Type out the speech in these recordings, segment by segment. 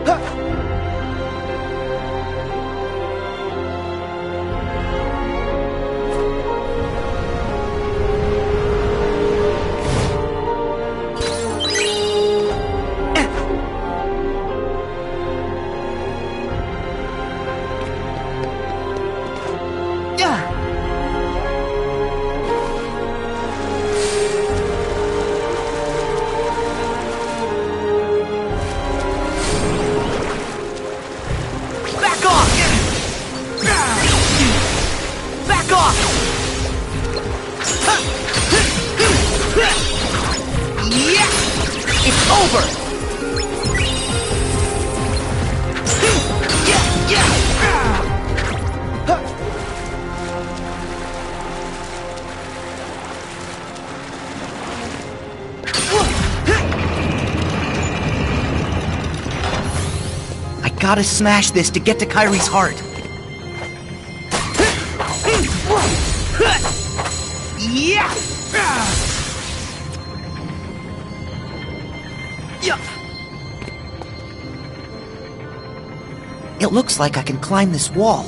Gotta smash this to get to Kairi's heart. It looks like I can climb this wall.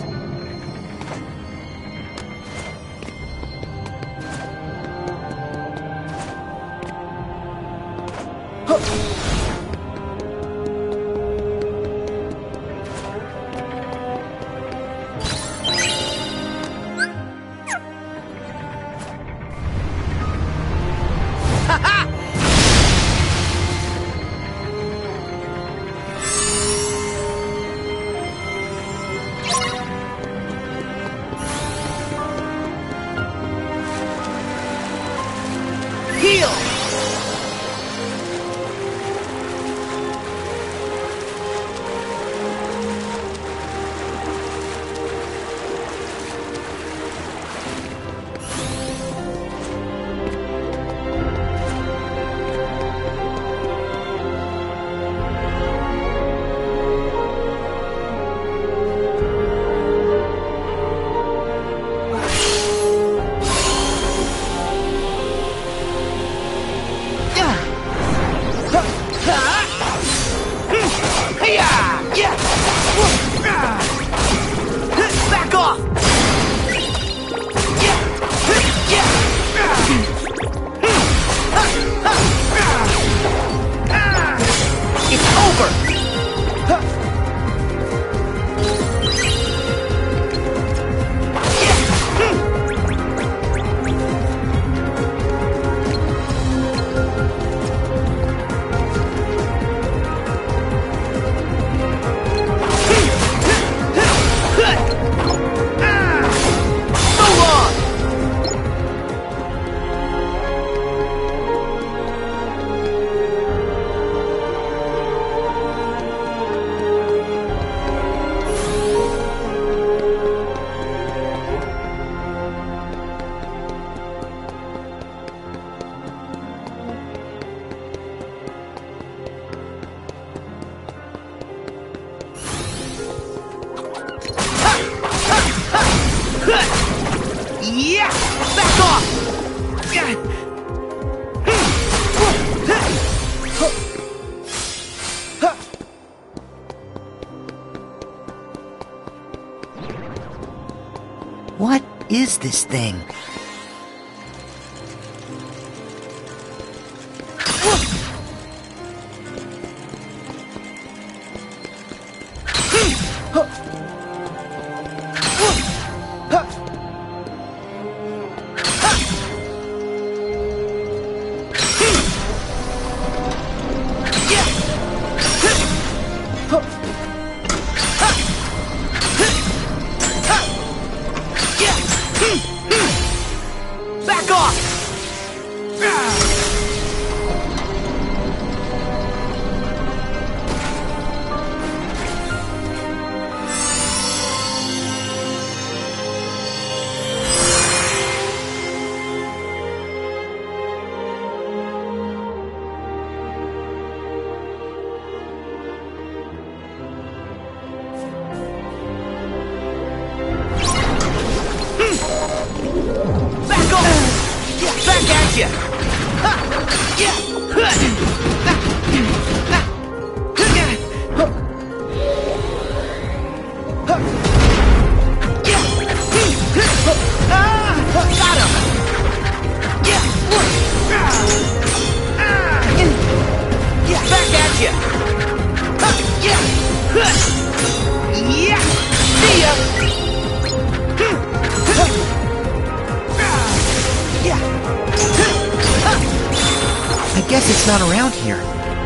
What is this thing? it's not around here.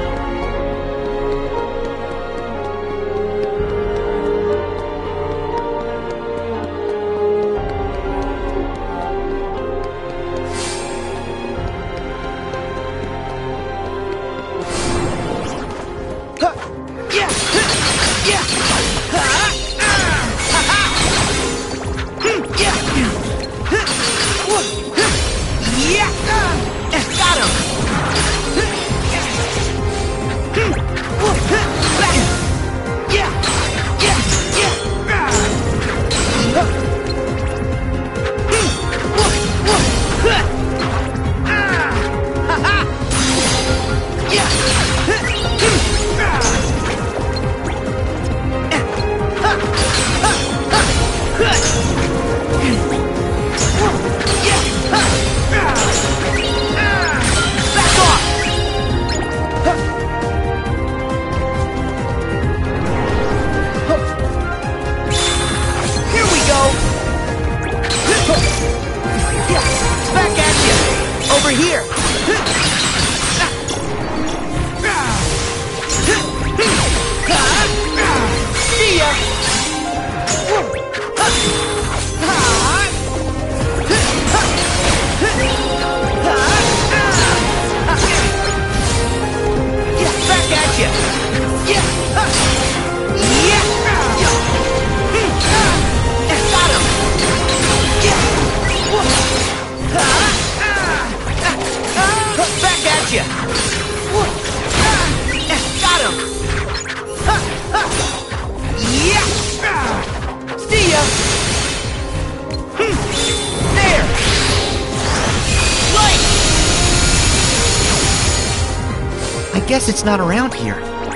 I guess it's not around here.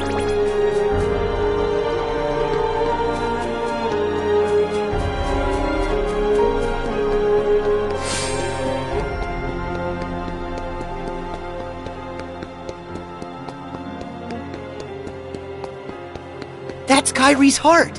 That's Kairi's heart!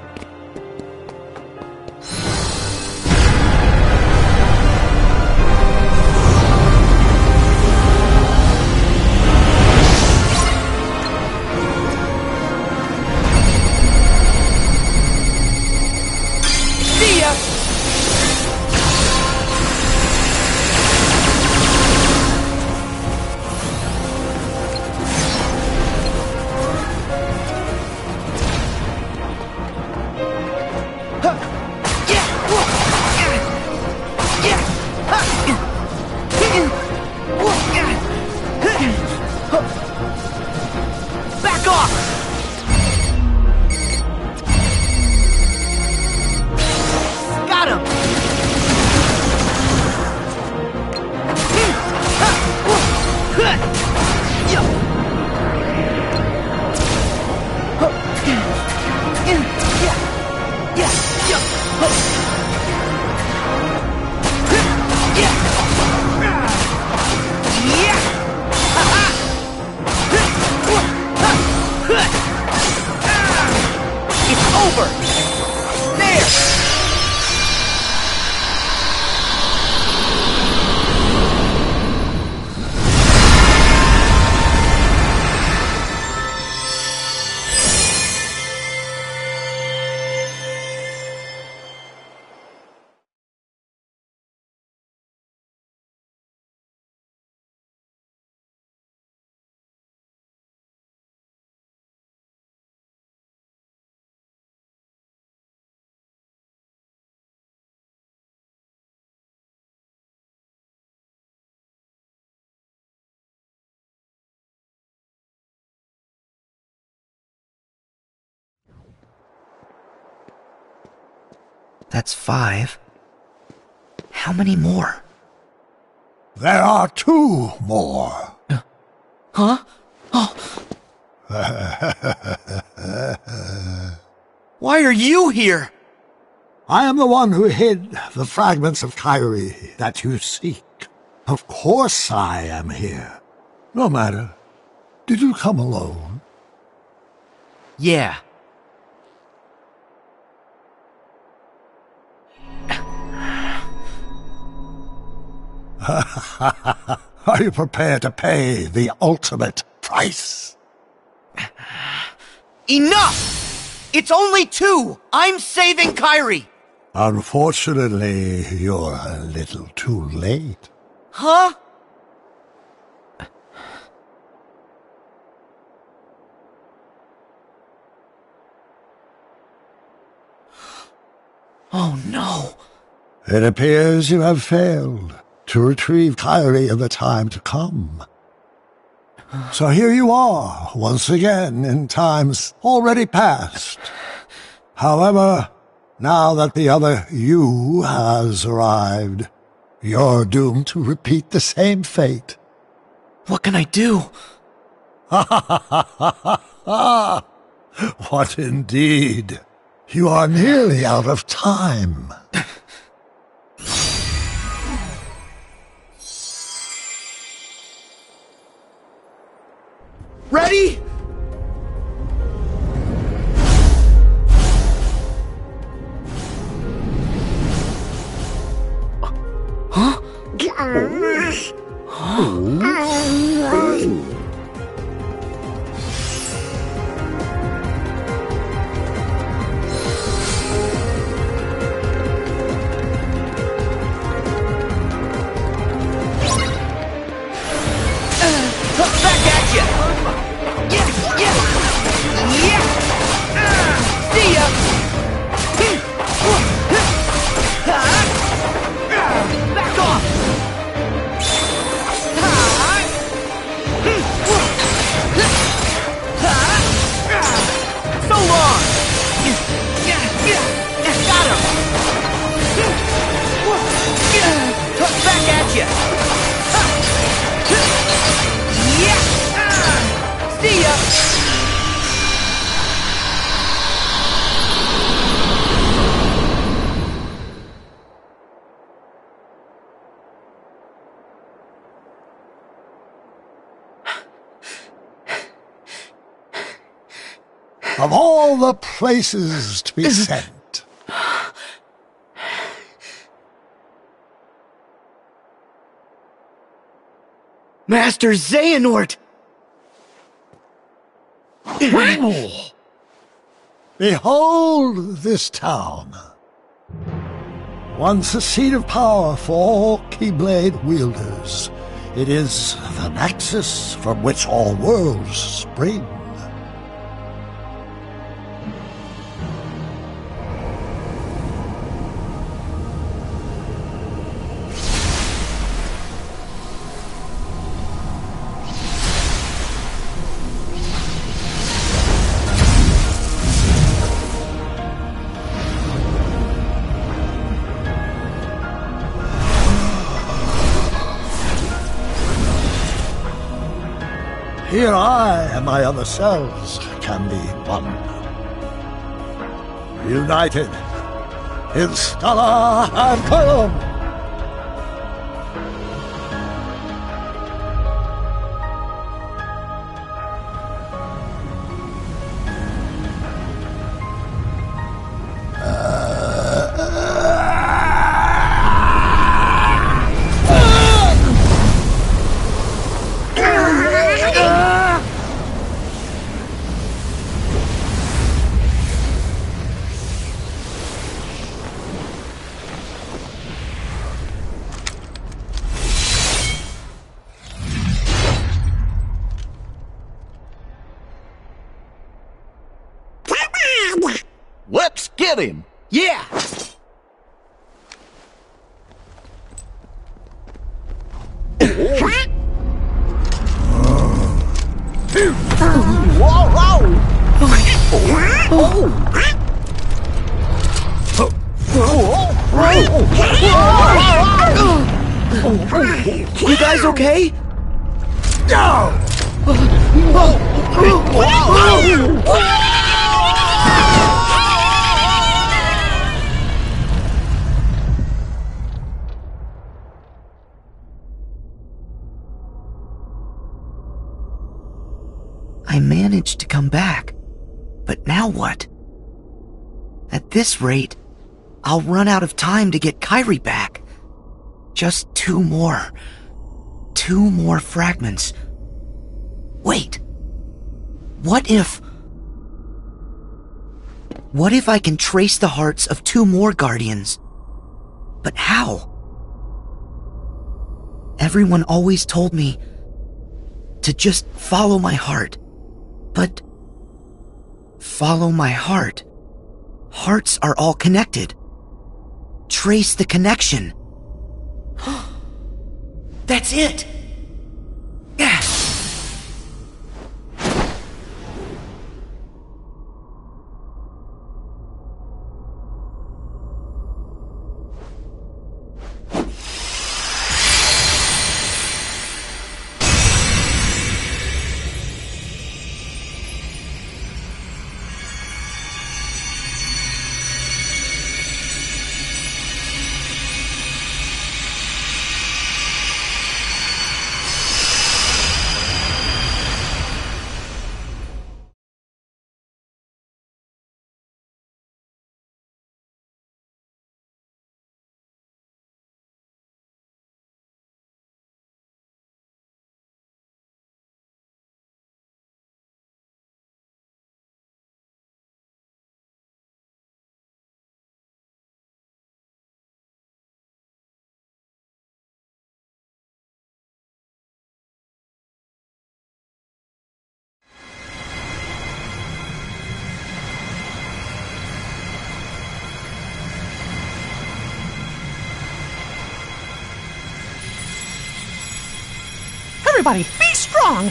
That's 5. How many more? There are 2 more. Huh? Oh. Why are you here? I am the one who hid the fragments of Kairi that you seek. Of course I am here. No matter. Did you come alone? Yeah. Are you prepared to pay the ultimate price? Enough! It's only 2! I'm saving Kairi! Unfortunately, you're a little too late. Huh? Oh no. It appears you have failed to retrieve Kairi in the time to come. So here you are, once again, in times already past. However, now that the other you has arrived, you're doomed to repeat the same fate. What can I do? What indeed? You are nearly out of time. Ready? Huh? Back at ya! Yeah! See ya! Back off! So long! Got him! Back at ya! See ya! Of all the places to be sent, Master Xehanort! behold this town. Once a seat of power for all Keyblade wielders, it is the nexus from which all worlds spring. Here I and my other selves can be one. United in Scala and Column. Let's get him! Yeah! You guys okay? I managed to come back, but now what? At this rate, I'll run out of time to get Kairi back. Just 2 more. 2 more fragments. Wait. What if I can trace the hearts of 2 more guardians? But how? Everyone always told me to just follow my heart. But follow my heart. Hearts are all connected. Trace the connection. That's it! Yeah. Everybody, be strong!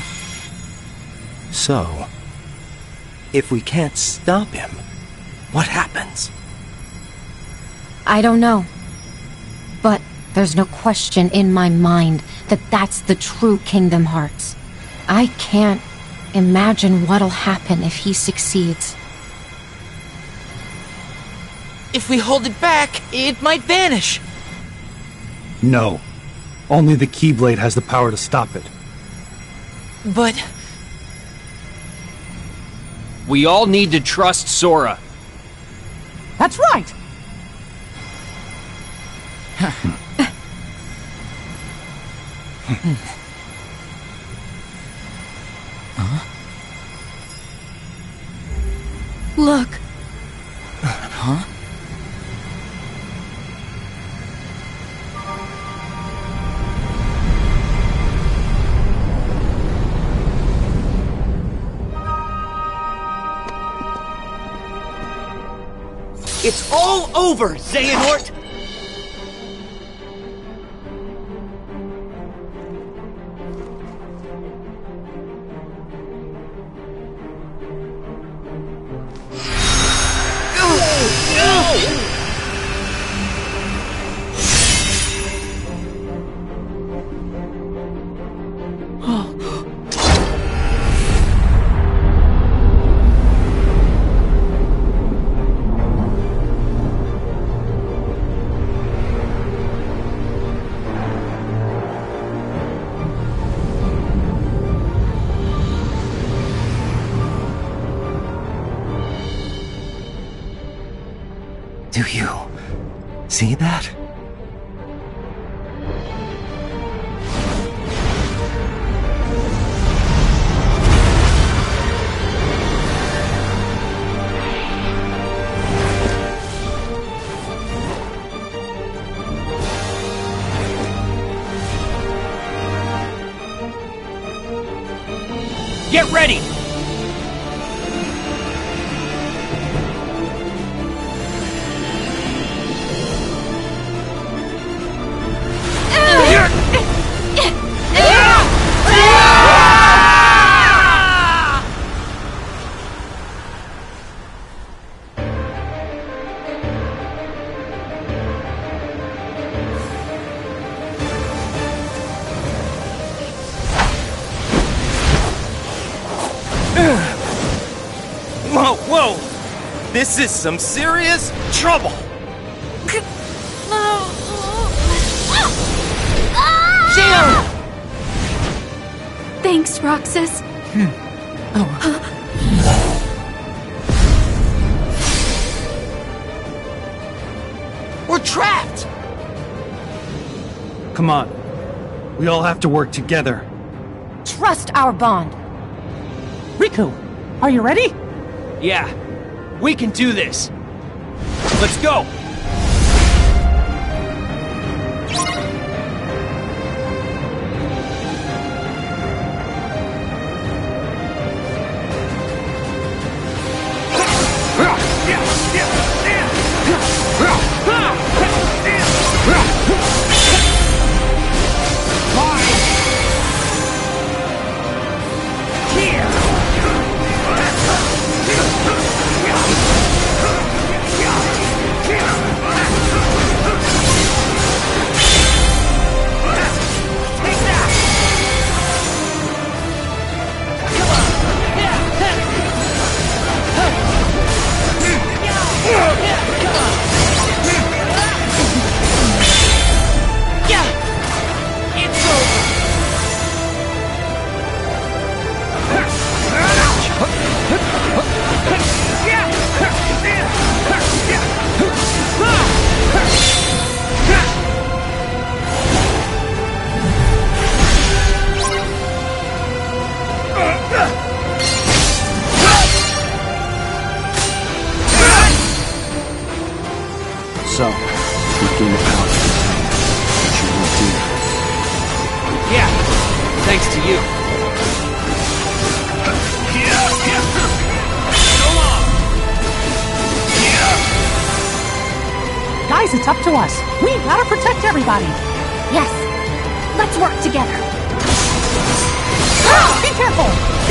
So, if we can't stop him, what happens? I don't know. But there's no question in my mind that that's the true Kingdom Hearts. I can't imagine what'll happen if he succeeds. If we hold it back, it might vanish. No. Only the Keyblade has the power to stop it. But... we all need to trust Sora. That's right! Look! Huh? It's all over, Xehanort! Do you see that? Get ready! Whoa! This is some serious trouble! Thanks, Roxas. We're trapped! Come on. We all have to work together. Trust our bond. Riku, are you ready? Yeah, we can do this. Let's go! So, we gain the power to protect, which you will do. Yeah, thanks to you. Guys, it's up to us. We gotta protect everybody. Yes. Let's work together. Be careful!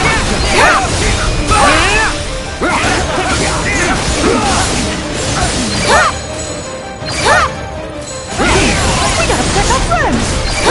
We gotta protect our friends!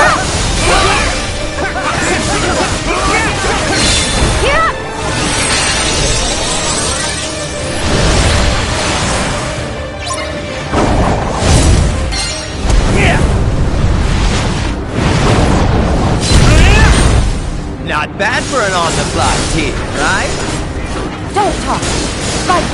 Not bad for an on-the-fly team, right? Don't talk. Fight.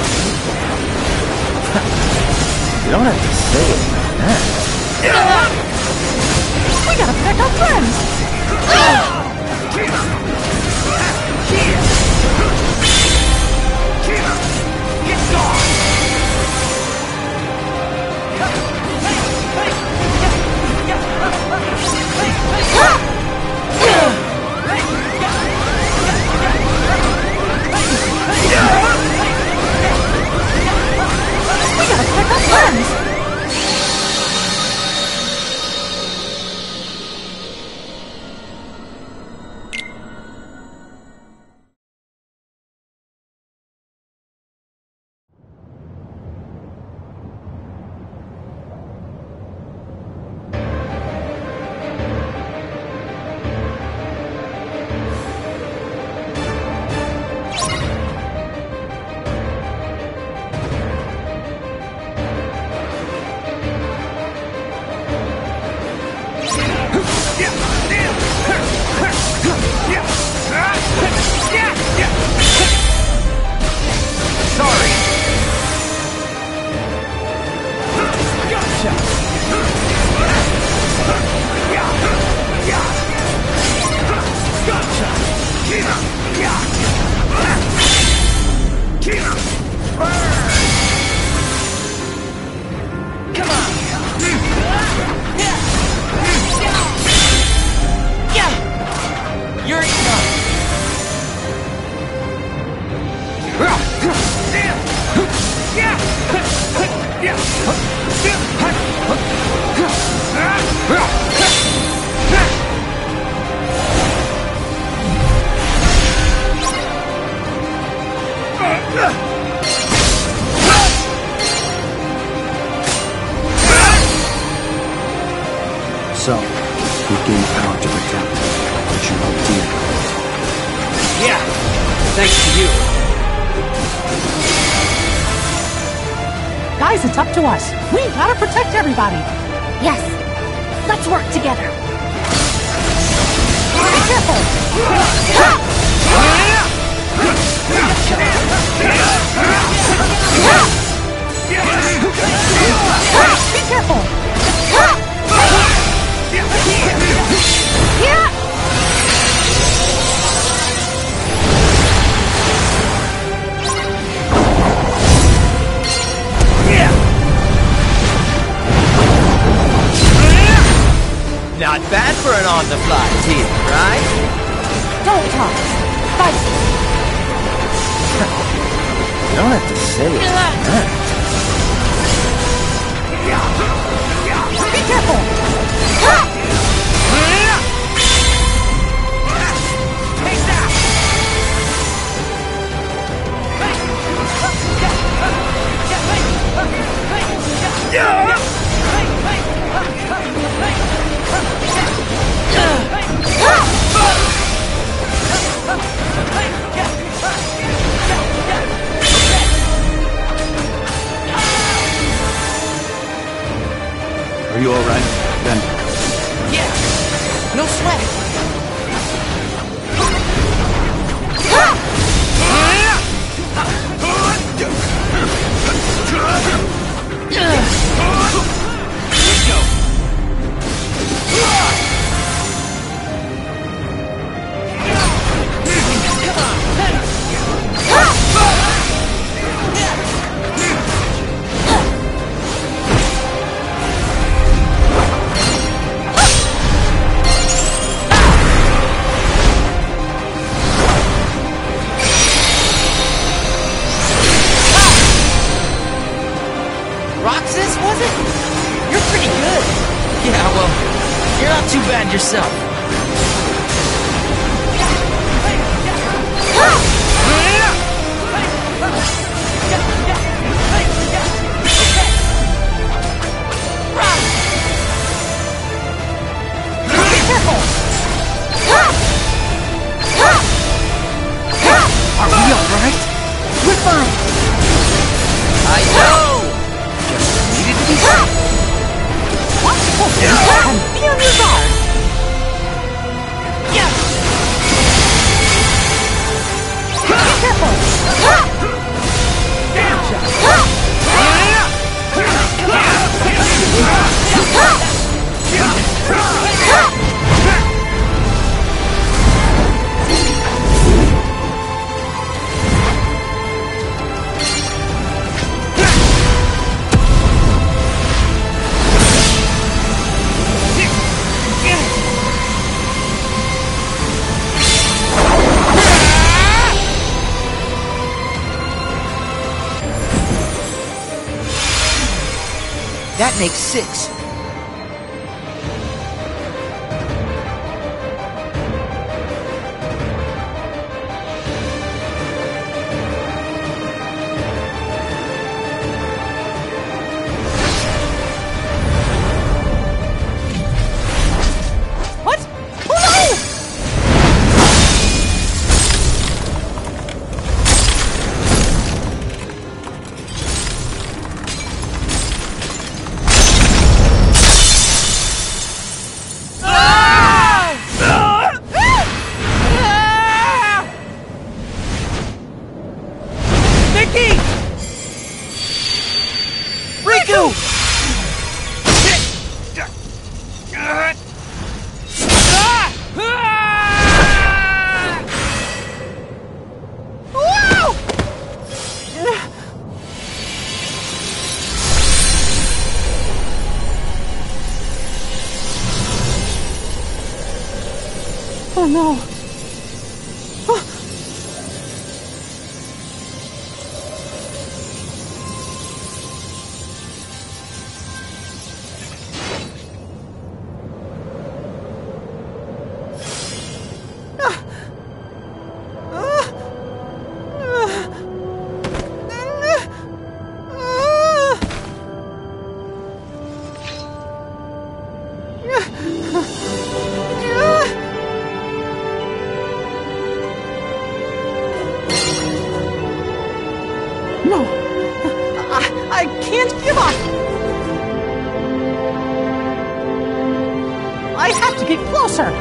You don't have to say it like that. We gotta protect our friends! We gotta protect our friends! So, we gain power to protect, which you hold dear. Yeah, thanks to you. Guys, it's up to us. We gotta protect everybody. Yes. Let's work together. Be careful! Be careful! bad for an on-the-fly team, right? Don't talk. Fight. You don't have to say it like that. Be careful. Take that! Are you alright, Ben? Yeah, no sweat. Roxas, was it? You're pretty good. Yeah, well, you're not too bad yourself. Are we alright? We're fine. I know! Just needed to be safe. Watch closely and be on your guard. Be careful. That makes 6. What? Oh no! Riku! Oh no. No. I can't give up. I have to get closer.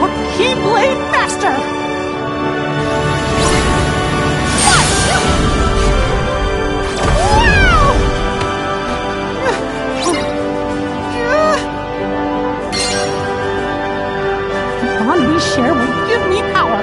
A Keyblade Master! The bond we share will give me power.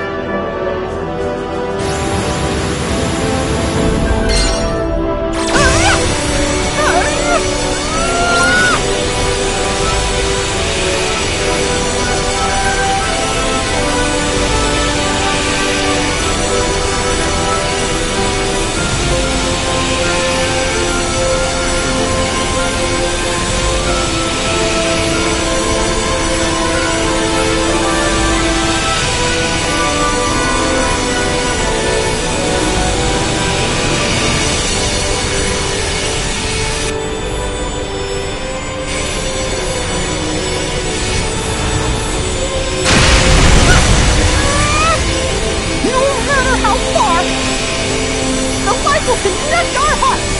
Connect our hearts!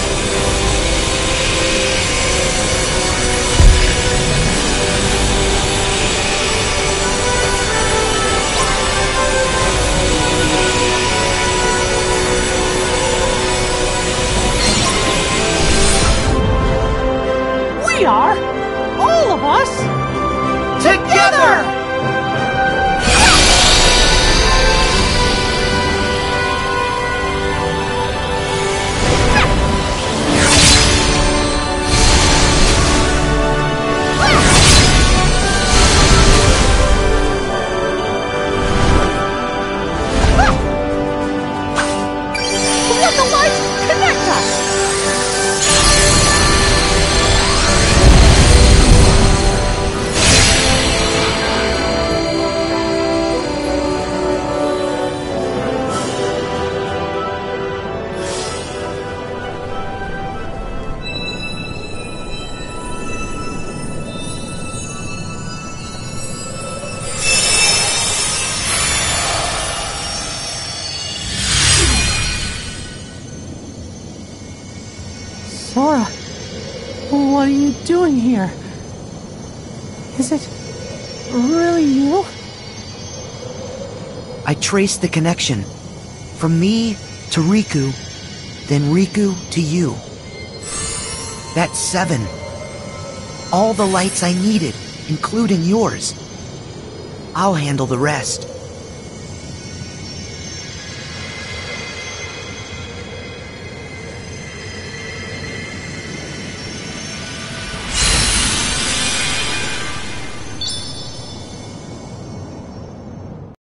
We are, all of us, together! Sora, what are you doing here? Is it really you? I traced the connection. From me to Riku, then Riku to you. That's 7. All the lights I needed, including yours. I'll handle the rest.